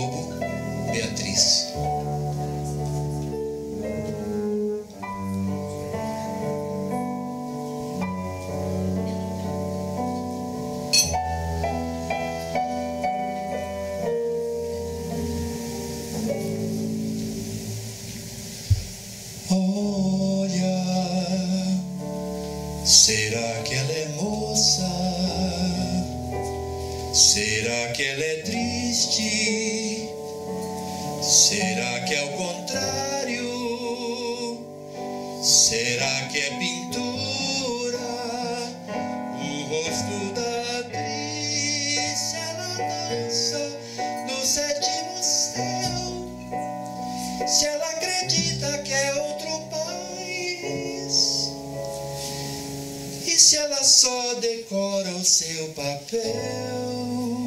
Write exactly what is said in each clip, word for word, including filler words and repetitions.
Lobo, Beatriz. Olha, será que ela é moça? Será que ela é triste? Será que é o contrário? Será que é pintura? O rosto da atriz, se ela dança no sétimo céu, se ela acredita que é outro país, e se ela só decora o seu papel.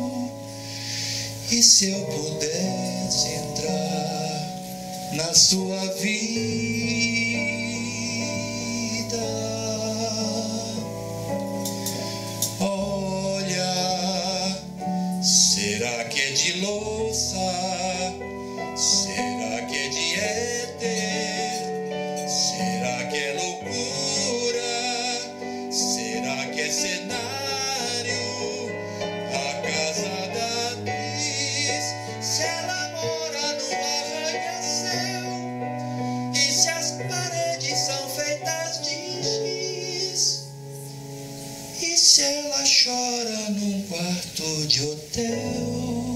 E se eu pudesse entrar na sua vida? Olha, será que é de louça? Será que é de éter? Será que é loucura? Será que é cenário? A casa da atriz, se ela mora num arranha-céu, e se as paredes são feitas de giz, e se ela chora num quarto de hotel?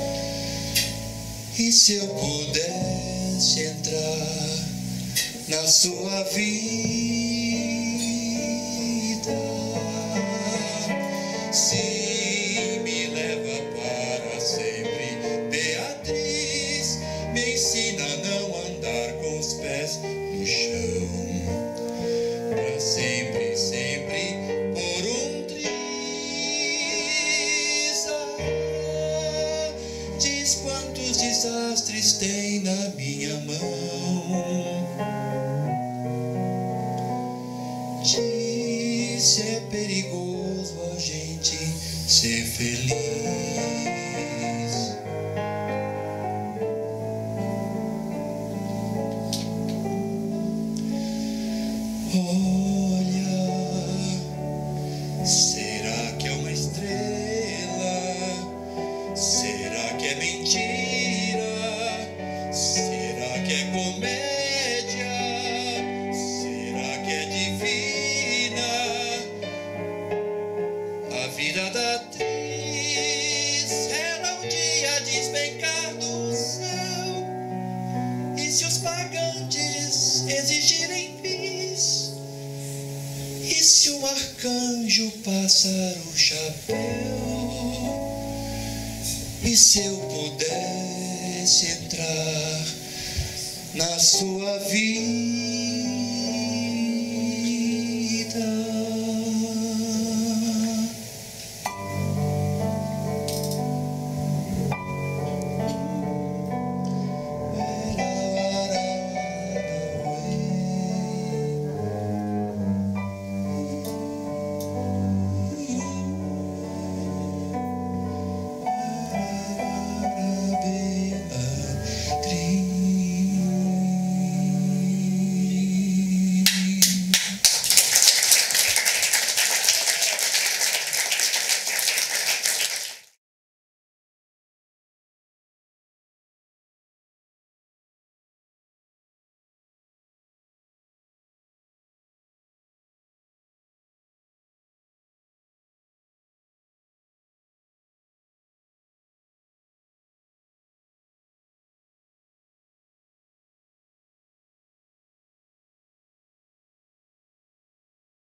E se eu pudesse entrar na sua vida? Sim, me leva para sempre, Beatriz. Me ensina a não andar com os pés no chão. Para sempre, sempre, por um triz. Ah, diz quantos desastres tem na minha mão. Diz se é perigoso a gente ser feliz. Olha, será que é uma estrela? Será que é mentira? Será que é comédia? Será que é divina? A vida da atriz, ela um dia despencar do céu. E se os pagantes exigirem bis? E se um arcanjo passar o chapéu? E se eu pudesse entrar na sua vida?